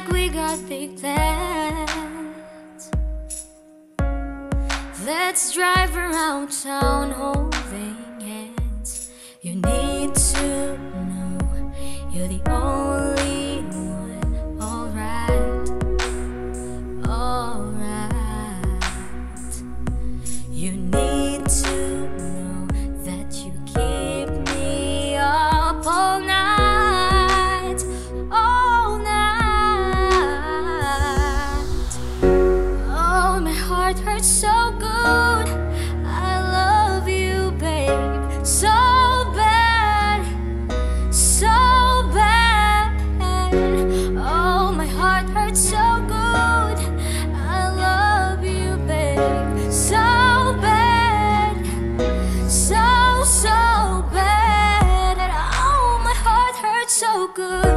like we got big plans. Let's drive around town holding hands. You need to know you're the only one. Alright, alright. You need to know that you keep me up all night, all night. Oh, my heart hurts so good. I love you, babe, so bad, so bad. Oh, my heart hurts so good. I love you, babe, so bad, so bad. Oh, my heart hurts so good.